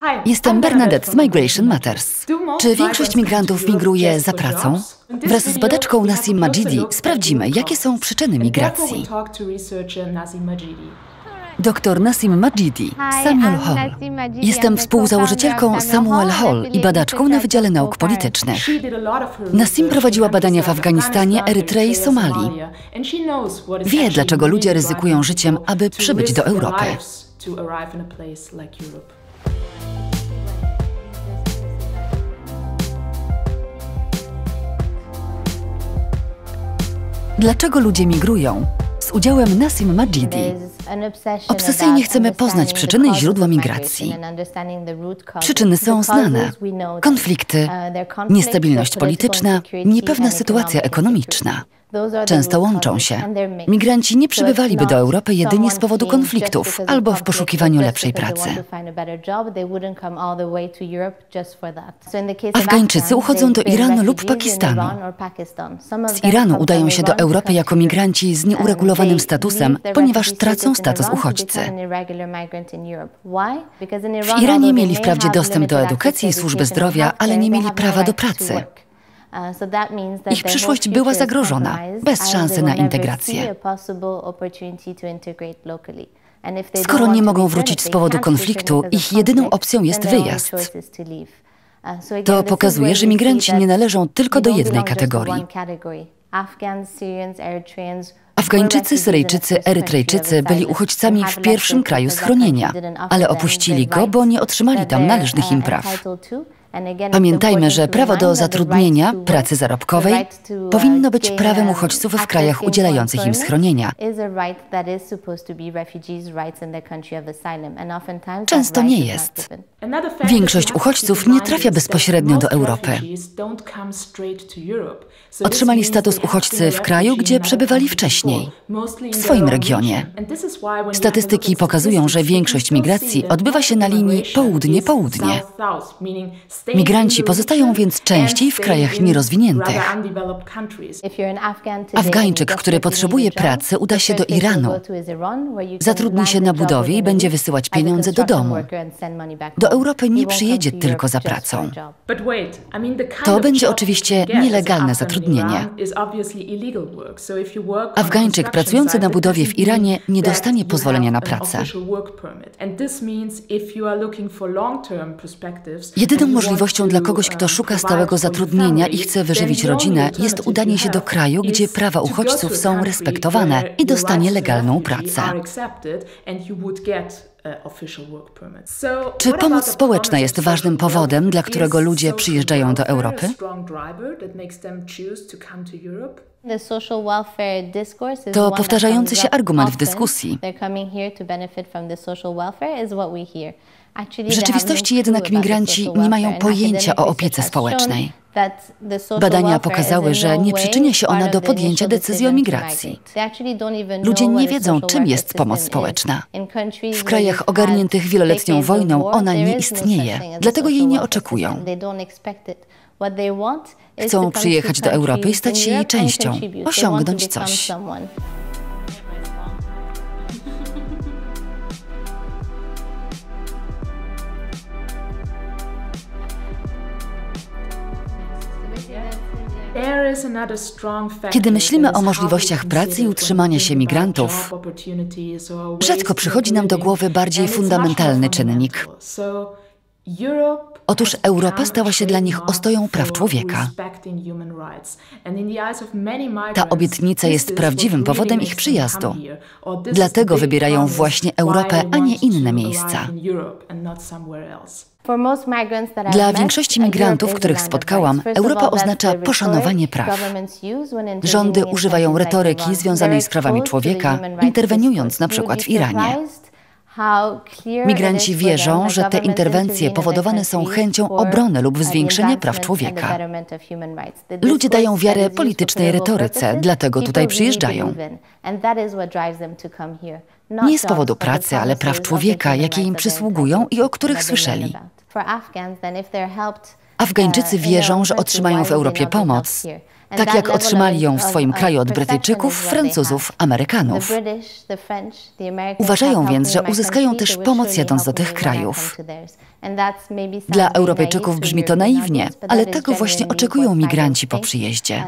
Jestem Bernadette z Migration Matters. Czy większość migrantów migruje za pracą? Wraz z badaczką Nassim Majidi sprawdzimy, jakie są przyczyny migracji. Dr Nassim Majidi, Samuel Hall. Jestem współzałożycielką Samuel Hall i badaczką na Wydziale Nauk Politycznych. Nassim prowadziła badania w Afganistanie, Erytrei i Somalii. Wie, dlaczego ludzie ryzykują życiem, aby przybyć do Europy. Dlaczego ludzie migrują? Z udziałem Nassim Majidi. Obsesyjnie chcemy poznać przyczyny i źródła migracji. Przyczyny są znane. Konflikty, niestabilność polityczna, niepewna sytuacja ekonomiczna. Często łączą się. Migranci nie przybywaliby do Europy jedynie z powodu konfliktów albo w poszukiwaniu lepszej pracy. Afgańczycy uchodzą do Iranu lub Pakistanu. Z Iranu udają się do Europy jako migranci z nieuregulowanym statusem, ponieważ tracą status uchodźcy. W Iranie mieli wprawdzie dostęp do edukacji i służby zdrowia, ale nie mieli prawa do pracy. Ich przyszłość była zagrożona, bez szansy na integrację. Skoro nie mogą wrócić z powodu konfliktu, ich jedyną opcją jest wyjazd. To pokazuje, że migranci nie należą tylko do jednej kategorii. Afgańczycy, Syryjczycy, Erytrejczycy byli uchodźcami w pierwszym kraju schronienia, ale opuścili go, bo nie otrzymali tam należnych im praw. Pamiętajmy, że prawo do zatrudnienia, pracy zarobkowej powinno być prawem uchodźców w krajach udzielających im schronienia. Często nie jest. Większość uchodźców nie trafia bezpośrednio do Europy. Otrzymali status uchodźcy w kraju, gdzie przebywali wcześniej, w swoim regionie. Statystyki pokazują, że większość migracji odbywa się na linii południe-południe. Migranci pozostają więc częściej w krajach nierozwiniętych. Afgańczyk, który potrzebuje pracy, uda się do Iranu. Zatrudni się na budowie i będzie wysyłać pieniądze do domu. Do Europy nie przyjedzie tylko za pracą. To będzie oczywiście nielegalne zatrudnienie. Afgańczyk pracujący na budowie w Iranie nie dostanie pozwolenia na pracę. Jedyną możliwością dla kogoś, kto szuka stałego zatrudnienia i chce wyżywić rodzinę, jest udanie się do kraju, gdzie prawa uchodźców są respektowane i dostanie legalną pracę. Czy pomoc społeczna jest ważnym powodem, dla którego ludzie przyjeżdżają do Europy? To powtarzający się argument w dyskusji. W rzeczywistości jednak migranci nie mają pojęcia o opiece społecznej. Badania pokazały, że nie przyczynia się ona do podjęcia decyzji o migracji. Ludzie nie wiedzą, czym jest pomoc społeczna. W krajach ogarniętych wieloletnią wojną ona nie istnieje, dlatego jej nie oczekują. Chcą przyjechać do Europy i stać się jej częścią, osiągnąć coś. Kiedy myślimy o możliwościach pracy i utrzymania się migrantów, rzadko przychodzi nam do głowy bardziej fundamentalny czynnik. Otóż Europa stała się dla nich ostoją praw człowieka. Ta obietnica jest prawdziwym powodem ich przyjazdu. Dlatego wybierają właśnie Europę, a nie inne miejsca. Dla większości migrantów, których spotkałam, Europa oznacza poszanowanie praw. Rządy używają retoryki związanej z prawami człowieka, interweniując na przykład w Iranie. Migranci wierzą, że te interwencje powodowane są chęcią obrony lub zwiększenia praw człowieka. Ludzie dają wiarę politycznej retoryce, dlatego tutaj przyjeżdżają. Nie z powodu pracy, ale praw człowieka, jakie im przysługują i o których słyszeli. Afgańczycy wierzą, że otrzymają w Europie pomoc, tak jak otrzymali ją w swoim kraju od Brytyjczyków, Francuzów, Amerykanów. Uważają więc, że uzyskają też pomoc jadąc do tych krajów. Dla Europejczyków brzmi to naiwnie, ale tego właśnie oczekują migranci po przyjeździe.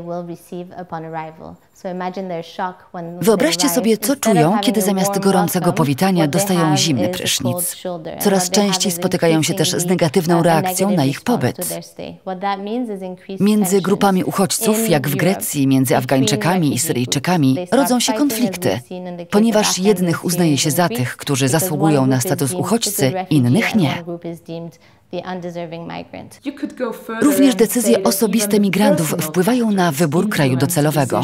Wyobraźcie sobie, co czują, kiedy zamiast gorącego powitania dostają zimny prysznic. Coraz częściej spotykają się też z negatywną reakcją na ich pobyt. Między grupami uchodźców, jak w Grecji, między Afgańczykami i Syryjczykami, rodzą się konflikty, ponieważ jednych uznaje się za tych, którzy zasługują na status uchodźcy, innych nie. Również decyzje osobiste migrantów wpływają na wybór kraju docelowego.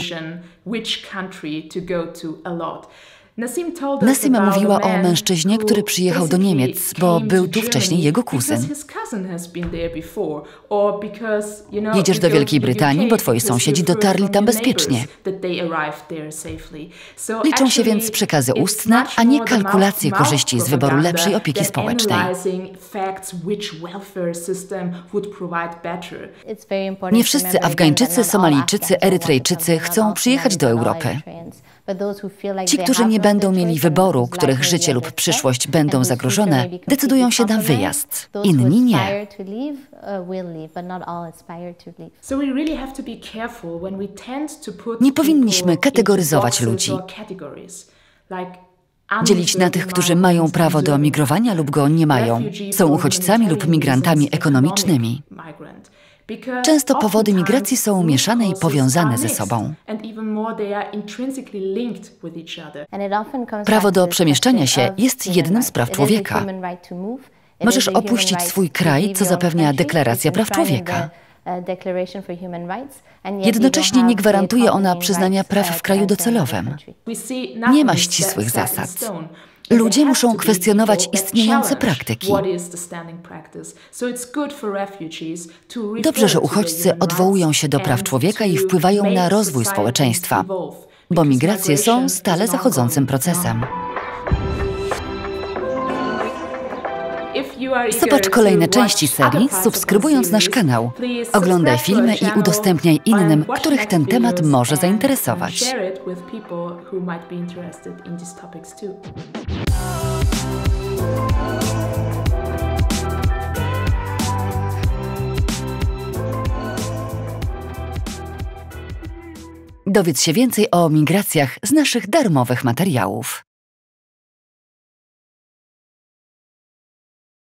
Nassim mówiła o mężczyźnie, który przyjechał do Niemiec, bo był tu wcześniej jego kuzyn. Jedziesz do Wielkiej Brytanii, bo twoi sąsiedzi dotarli tam bezpiecznie. Liczą się więc przekazy ustne, a nie kalkulacje korzyści z wyboru lepszej opieki społecznej. Nie wszyscy Afgańczycy, Somalijczycy, Erytrejczycy chcą przyjechać do Europy. Ci, którzy nie będą mieli wyboru, których życie lub przyszłość będą zagrożone, decydują się na wyjazd. Inni nie. Nie powinniśmy kategoryzować ludzi. Dzielić na tych, którzy mają prawo do migrowania lub go nie mają, są uchodźcami lub migrantami ekonomicznymi. Często powody migracji są mieszane i powiązane ze sobą. Prawo do przemieszczania się jest jednym z praw człowieka. Możesz opuścić swój kraj, co zapewnia Deklaracja Praw Człowieka. Jednocześnie nie gwarantuje ona przyznania praw w kraju docelowym. Nie ma ścisłych zasad. Ludzie muszą kwestionować istniejące praktyki. Dobrze, że uchodźcy odwołują się do praw człowieka i wpływają na rozwój społeczeństwa, bo migracje są stale zachodzącym procesem. Zobacz kolejne części serii, subskrybując nasz kanał. Oglądaj filmy i udostępniaj innym, których ten temat może zainteresować. Dowiedz się więcej o migracjach z naszych darmowych materiałów.